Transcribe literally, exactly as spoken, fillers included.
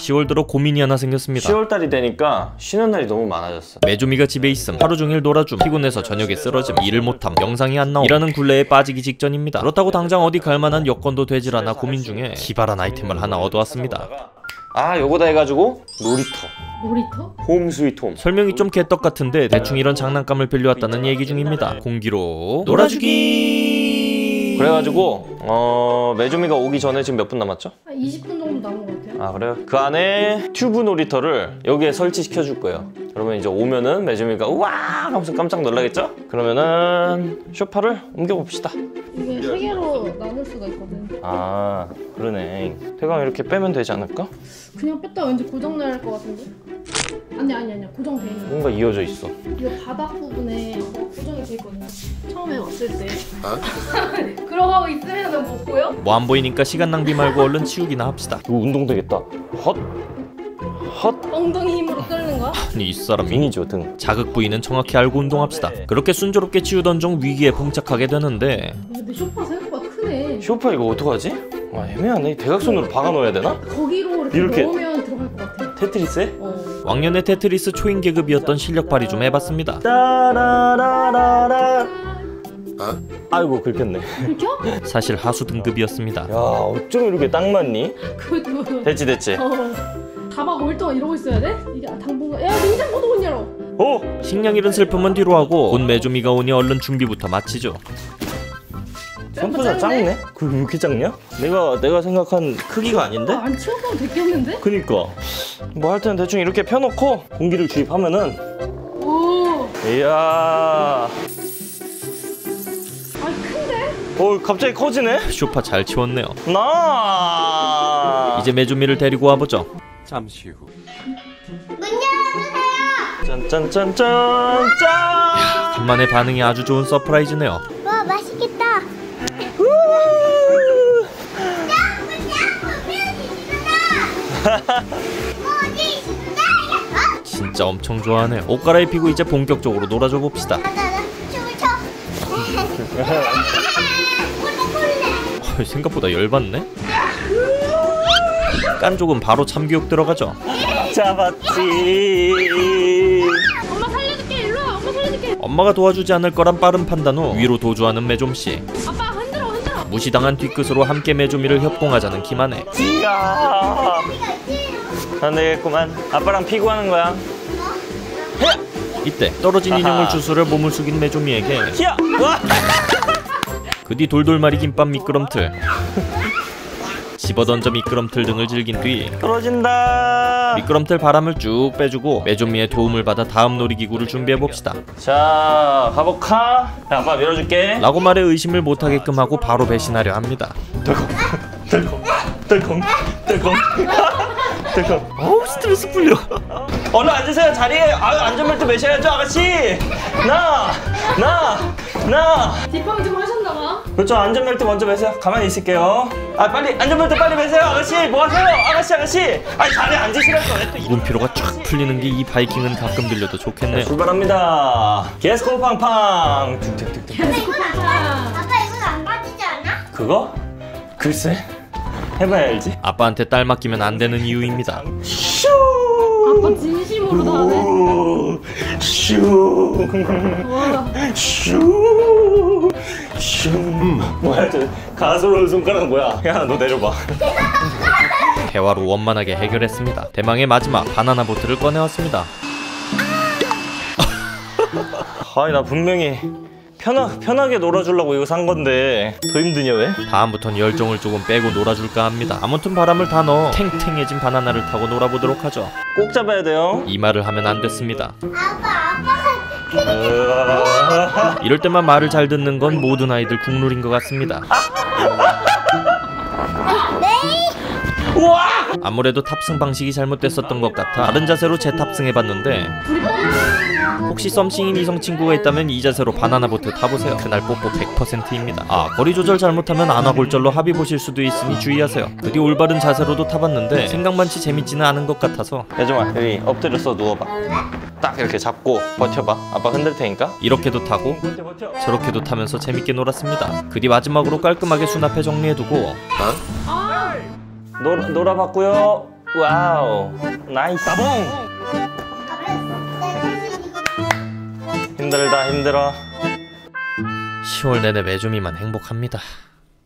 시월 들어 고민이 하나 생겼습니다. 시월달이 되니까 쉬는 날이 너무 많아졌어. 메조미가 집에 있음, 하루 종일 놀아줌, 피곤해서 저녁에 쓰러짐, 일을 못함, 영상이 안 나옴, 이라는 굴레에 빠지기 직전입니다. 그렇다고 당장 어디 갈만한 여건도 되질 않아 고민 중에 기발한 아이템을 하나 얻어왔습니다. 아, 요거다 해가지고 놀이터. 놀이터? 홈 스위트 홈. 설명이 좀 개떡 같은데 대충 이런 장난감을 빌려왔다는 얘기 중입니다. 공기로 놀아주기. 그래가지고 어... 메조미가 오기 전에 지금 몇 분 남았죠? 한 이십 분 정도 남은 것 같아요. 아, 그래요? 그 안에 튜브 놀이터를 여기에 설치시켜 줄 거예요. 그러면 이제 오면은 메조미가 우와 하면서 깜짝 놀라겠죠? 그러면은 소파를 옮겨봅시다. 이게 세 개로 나눌 수가 있거든. 아, 그러네. 태강 이렇게 빼면 되지 않을까? 그냥 뺐다 왠지 고장날 것 같은데? 아니 아니 아니야, 고정돼 있는. 뭔가 이어져 있어. 이거 바닥 부분에 고정이 돼 있거든요. 처음에 왔을 때. 그러고 하고 있으면 못 보여? 뭐 안 보이니까 시간 낭비 말고 얼른 치우기나 합시다. 이거 운동 되겠다. 헛. 헛. 엉덩이 힘으로 끌는 거야? 아니 이 사람이 등이죠, 등. 자극 부위는 정확히 알고 운동합시다. 그렇게 순조롭게 치우던 중 위기에 봉착하게 되는데 근데 쇼파 생각보다 크네. 쇼파 이거 어떡하지? 와, 애매하네. 대각선으로 박아 넣어야 되나? 거기로 이렇게, 이렇게. 넣으면 들어갈 것 같아. 테트리스에? 어. 왕년의 테트리스 초인 계급이었던 실력 발휘 좀 해봤습니다. 따라라라라. 아이고, 긁혔네. 긁혀? 사실 하수 등급이었습니다. 야, 어쩜 이렇게 딱 맞니? 그것도. 됐지, 됐지. 어. 가방 올 동안 이러고 있어야 돼? 이게 당분간. 야, 냉장고도 못 열어. 오! 식량 잃은 슬픔은 뒤로 하고 곧 메조미가 오니 얼른 준비부터 마치죠. 생각보다 작네? 그왜 이렇게 작냐? 내가 내가 생각한 크기가 아닌데? 아, 안 치웠으면 됐겠는데? 그니까 뭐 할 때는 대충 이렇게 펴놓고 공기를 주입하면은 오. 이야. 아, 큰데? 어, 갑자기 커지네? 쇼파 잘 치웠네요. 나 이제 메조미를 데리고 와보죠. 잠시 후. 문 열어주세요. 짠짠짠짠 짠. 간만에 반응이 아주 좋은 서프라이즈네요. 와, 맛있겠다. 진짜 엄청 좋아하네요. 옷 갈아입히고 이제 본격적으로 놀아줘 봅시다. 춤을 춰. 어, 생각보다 열받네. 깐족은 바로 참교육 들어가죠. 잡았지. 엄마 살려줄게. 일로 와. 엄마 살려줄게. 엄마가 도와주지 않을 거란 빠른 판단 후 위로 도주하는 메좀씨. 아빠 흔들어 흔들어. 무시당한 뒤끝으로 함께 메조미를 협공하자는 김한혜. 야, 안 되겠구만. 아빠랑 피구하는 거야. 이때 떨어진 아하. 인형을 주스를 몸을 숙인 메조미에게 야, 와. 그 뒤 돌돌말이 김밥 미끄럼틀, 집어던져 미끄럼틀 등을 즐긴 뒤 떨어진다. 미끄럼틀 바람을 쭉 빼주고 메조미의 도움을 받아 다음 놀이기구를 준비해봅시다 자, 가볼까? 야, 아빠 밀어줄게. 라고 말해 의심을 못하게끔 하고 바로 배신하려 합니다. 덜컹 덜컹 덜컹 덜컹 덜컹. 어우 스트레스 풀려. 얼른 앉으세요. 자리에. 아유, 안전벨트 매셔야죠, 아가씨. 나, 나, 나. 뒷방 좀 하셨나봐. 그렇죠. 안전벨트 먼저 매세요. 가만히 있을게요. 아, 빨리 안전벨트 빨리 매세요, 아가씨. 뭐 하세요, 아가씨, 아가씨. 아, 자리에 앉으시라고. 묵은피로가 쫙 풀리는 게 이 바이킹은 가끔 들려도 좋겠네요. 출발합니다. 게스코 팡팡. 툭툭툭툭. 아빠 이건 안 빠지지 않아? 그거? 글쎄, 해봐야 알지. 아빠한테 딸 맡기면 안 되는 이유입니다. 슈. 아빠 진심으로 다 하네. 슈. 와. 슈. 슈. 뭐야, 저 가스로운 손가락 뭐야? 야, 너 내려봐. 대화로 원만하게 해결했습니다. 대망의 마지막 바나나 보트를 꺼내왔습니다. 아니, 나 분명히 편하, 편하게 놀아주려고 이거 산 건데 더 힘드냐 왜? 다음부턴 열정을 조금 빼고 놀아줄까 합니다. 아무튼 바람을 다 넣어 탱탱해진 바나나를 타고 놀아보도록 하죠. 꼭 잡아야 돼요. 이 말을 하면 안 됐습니다. 아빠, 아빠가 으아. 이럴 때만 말을 잘 듣는 건 모든 아이들 국룰인 것 같습니다. 우와! 아무래도 탑승 방식이 잘못됐었던 것 같아 다른 자세로 재탑승해봤는데 혹시 썸씽인 이성 친구가 있다면 이 자세로 바나나 보트 타보세요. 그날 뽀뽀 백 퍼센트입니다. 아, 거리 조절 잘못하면 안와골절로 합의 보실 수도 있으니 주의하세요. 그 뒤 올바른 자세로도 타봤는데 생각만치 재밌지는 않은 것 같아서 예정아, 여기 엎드려서 누워봐. 딱 이렇게 잡고 버텨봐. 아빠 흔들 테니까. 이렇게도 타고 버텨, 버텨. 저렇게도 타면서 재밌게 놀았습니다. 그 뒤 마지막으로 깔끔하게 수납해 정리해두고 아. 놀, 놀아봤고요. 와우, 나이스. 따봉. 아빠 내 자신 이거. 힘들다 힘들어. 시월 내내 메주미만 행복합니다.